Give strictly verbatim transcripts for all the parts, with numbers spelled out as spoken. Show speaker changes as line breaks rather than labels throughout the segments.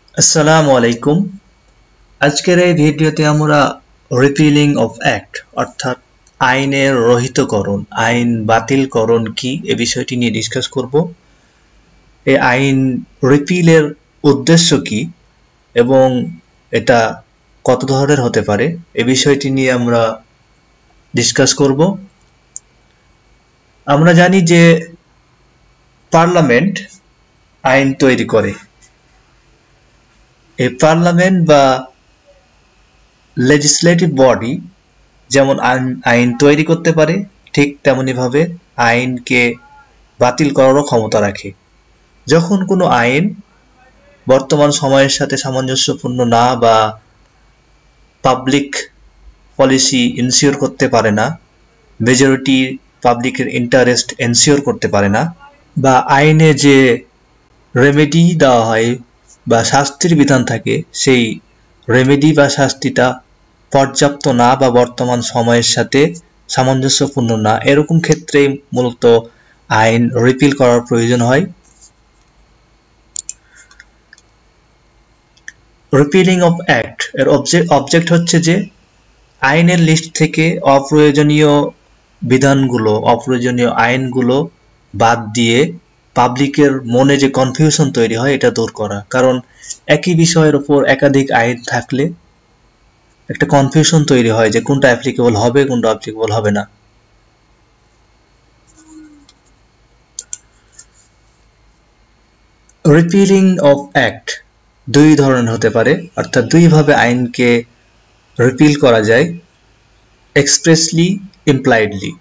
আসসালামু আলাইকুম। আজকের এই ভিডিওতে আমরা রিপিলিং অফ অ্যাক্ট অর্থাৎ আইনের রহিতকরণ, আইন বাতিলকরণ কি এ বিষয়টি নিয়ে ডিসকাস করব। এই আইন রিপিলের উদ্দেশ্য কি এবং এটা কত ধরনের হতে পারে এ বিষয়টি নিয়ে আমরা ডিসকাস করব। আমরা জানি যে পার্লামেন্ট আইন তৈরি করে। এই পার্লামেন্ট বা লেজিসলেটিভ বডি যেমন আইন তৈরি করতে পারে, ঠিক তেমনিভাবে আইনকে বাতিল করারও ক্ষমতা রাখে। যখন কোনো আইন বর্তমান সময়ের সাথে সামঞ্জস্যপূর্ণ না বা পাবলিক পলিসি ইনসিওর করতে পারে না, মেজরিটি পাবলিকের ইন্টারেস্ট এনসিওর করতে পারে না, বা আইনে যে রেমেডি দেওয়া হয় বা শাস্তির বিধান থাকে সেই রেমেডি বা শাস্তিটা পর্যাপ্ত না বা বর্তমান সময়ের সাথে সামঞ্জস্যপূর্ণ না, এরকম ক্ষেত্রে মূলত আইন রিপিল করার প্রয়োজন হয়। রিপিলিং অফ অ্যাক্ট এর অবজেক্ট অবজেক্ট হচ্ছে যে আইনের লিস্ট থেকে অপ্রয়োজনীয় বিধানগুলো, অপ্রয়োজনীয় আইনগুলো বাদ দিয়ে পাবলিকের মনে যে কনফিউশন তৈরি হয় এটা দূর করা। কারণ একই বিষয়ের উপর একাধিক আইন থাকলে একটা কনফিউশন তৈরি হয় যে কোনটা অ্যাপ্লিকেবল হবে, কোনটা অ্যাপ্লিকেবল হবে না। রিপিলিং অফ অ্যাক্ট দুই ধরনের হতে পারে, অর্থাৎ দুইভাবে আইনকে রিপিল করা যায়, এক্সপ্রেসলি, ইমপ্লাইডলি।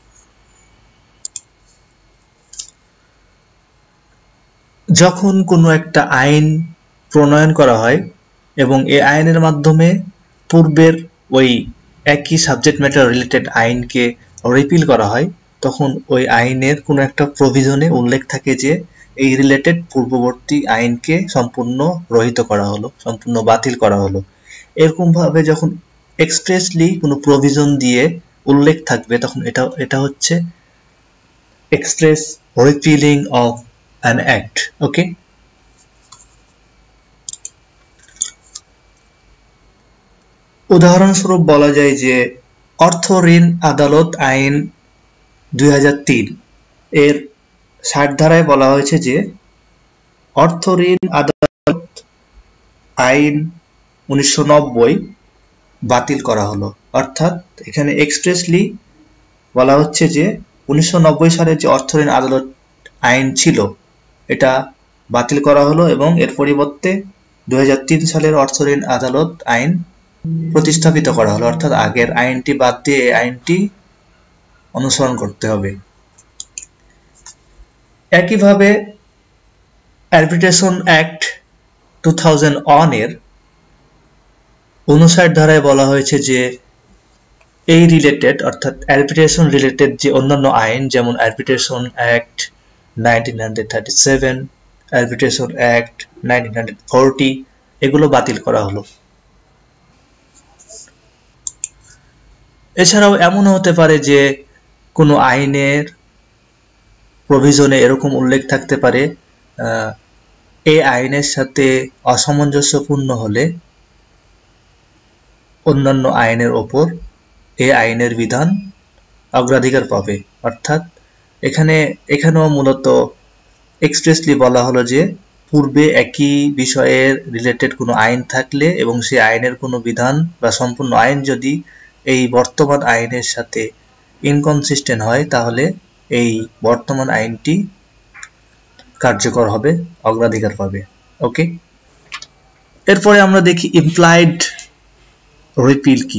যখন কোনো একটা আইন প্রণয়ন করা হয় এবং এই আইনের মাধ্যমে পূর্বের ওই একই সাবজেক্ট ম্যাটার রিলেটেড আইনকে রিপিল করা হয়, তখন ওই আইনের কোনো একটা প্রভিজনে উল্লেখ থাকে যে এই রিলেটেড পূর্ববর্তী আইনকে সম্পূর্ণ রহিত করা হলো, সম্পূর্ণ বাতিল করা হলো। এরকমভাবে যখন এক্সপ্রেসলি কোনো প্রভিজন দিয়ে উল্লেখ থাকবে তখন এটা এটা হচ্ছে express repealing of an act. Okay, উদাহরণস্বরূপ বলা যায় যে অর্থ ঋণ আদালত আইন দুই হাজার তিন এর ষাট ধারায় বলা হয়েছে যে অর্থ ঋণ আদালত আইন উনিশশো নব্বই বাতিল করা হলো। অর্থাৎ এখানে এক্সপ্রেসলি বলা হচ্ছে যে উনিশশো নব্বই সালের যে অর্থ ঋণ আদালত আইন ছিল এটা বাতিল করা হলো এবং এর পরিবর্তে দুই হাজার তিন সালের অর্থ ঋণ আদালত আইন প্রতিস্থাপিত করা হলো। অর্থাৎ আগের আইনটি বাদ দিয়ে এই আইনটি অনুসরণ করতে হবে। একইভাবে arbitration act two thousand one এর উনষাট ধারায় বলা হয়েছে যে এই রিলেটেড অর্থাৎ আরবিট্রেশন রিলেটেড যে অন্যান্য আইন যেমন arbitration act nineteen thirty seven, arbitration act nineteen forty এগুলো বাতিল করা হলো। এছাড়াও এমনও হতে পারে যে কোনো আইনের প্রভিজনে এরকম উল্লেখ থাকতে পারে এই আইনের সাথে অসামঞ্জস্যপূর্ণ হলে অন্যান্য আইনের ওপর এই আইনের বিধান অগ্রাধিকার পাবে। অর্থাৎ এখানে এখানেও মূলত এক্সপ্রেসলি বলা হলো যে পূর্বে একই বিষয়ের রিলেটেড কোনো আইন থাকলে এবং সেই আইনের কোনো বিধান বা সম্পূর্ণ আইন যদি এই বর্তমান আইনের সাথে ইনকনসিস্টেন্ট হয় তাহলে এই বর্তমান আইনটি কার্যকর হবে, অগ্রাধিকার পাবে। ওকে, এরপরে আমরা দেখি ইমপ্লাইড রিপিল কি।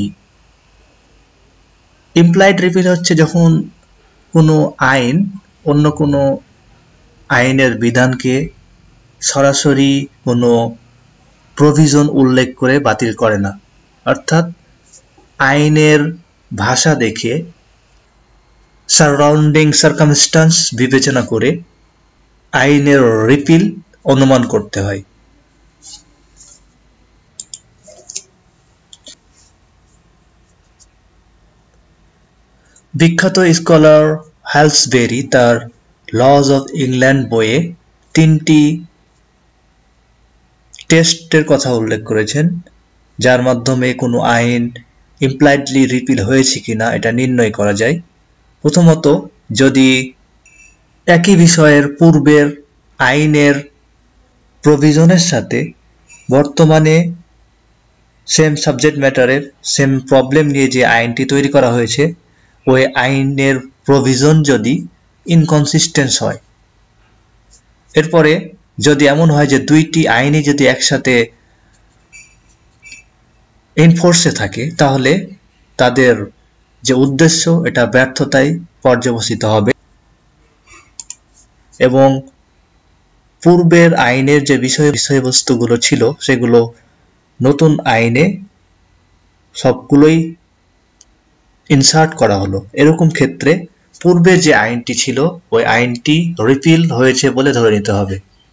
ইমপ্লাইড রিপিল হচ্ছে যখন কোনো আইন অন্য কোনো আইনের বিধানকে সরাসরি কোনো প্রভিজন উল্লেখ করে বাতিল করে না। অর্থাৎ আইনের ভাষা দেখে, সারাউন্ডিং সার্কামস্ট্যান্স বিবেচনা করে আইনের রিপিল অনুমান করতে হয়। বিখ্যাত স্কলার হ্যালসবেরি তার লজ অফ ইংল্যান্ড বইয়ে তিনটি টেস্টের কথা উল্লেখ করেছেন, যার মাধ্যমে কোনো আইন ইমপ্লাইডলি রিপিল হয়েছে কিনা এটা নির্ণয় করা যায়। প্রথমত, যদি একই বিষয়ের পূর্বের আইনের প্রভিশনের সাথে বর্তমানে সেম সাবজেক্ট ম্যাটারের সেম প্রবলেম নিয়ে যে আইনটি তৈরি করা হয়েছে ওই আইনের প্রভিশন যদি ইনকনসিস্টেন্স হয়, এরপরে যদি এমন হয় যে দুইটি আইনই যদি একসাথে এনফোর্সে থাকে, তাহলে তাদের যে উদ্দেশ্য এটা ব্যর্থতায় পর্যবসিত হবে এবং পূর্বের আইনের যে বিষয় বিষয়বস্তুগুলো ছিল সেগুলো নতুন আইনে সবগুলোই ইনসার্ট করা হলো। এরকম ক্ষেত্রে পূর্বে যে আইনটি ছিল ওই আইনটি রিপিল হয়েছে বলে ধরে নিতে হবে।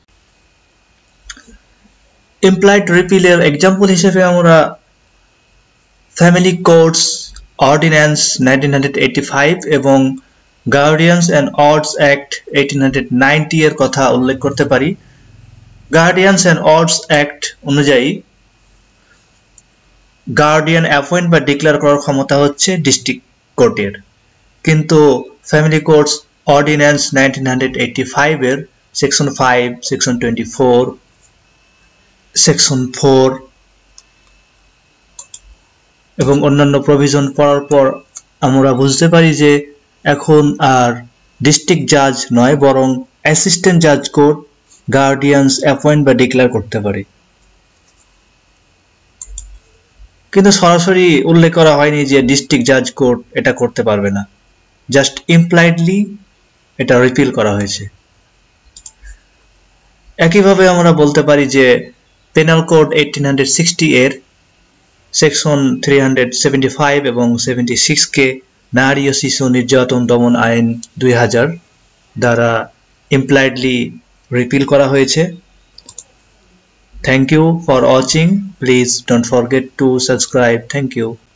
ইমপ্লাইড রিপিলের এক্সাম্পল হিসেবে আমরা family codes ordinance nineteen eighty five এবং guardians and wards act eighteen ninety এর কথা উল্লেখ করতে পারি। গার্ডিয়ানস অ্যান্ড অর্ডস অ্যাক্ট অনুযায়ী গার্ডিয়ান অ্যাপয়েন্ট বা ডিক্লেয়ার করার ক্ষমতা হচ্ছে ডিস্ট্রিক্ট কোর্টের, কিন্তু family codes ordinance nineteen eighty five এর section five, section twenty four, section four এবং অন্যান্য প্রভিশন পড়ার পর আমরা বুঝতে পারি যে এখন আর ডিস্ট্রিক্ট জাজ নয়, বরং অ্যাসিস্ট্যান্ট জাজ কোর্ট গার্ডিয়ানস অ্যাপয়েন্ট বা ডিক্লেয়ার করতে পারে। কিন্তু সরাসরি উল্লেখ করা হয়নি যে ডিস্ট্রিক্ট জাজ কোর্ট এটা করতে পারবে না, জাস্ট ইমপ্লাইডলি এটা রিপিল করা হয়েছে। একইভাবে আমরা বলতে পারি যে পেনাল কোড এইটিন সিক্সটি এর সেকশন থ্রি সেভেন্টি ফাইভ এবং সেভেন্টি সিক্স কে নারী ও শিশু নির্যাতন দমন আইন দুই হাজার দ্বারা ইমপ্লাইডলি রিপিল করা হয়েছে। Thank you for watching. Please don't forget to subscribe. Thank you.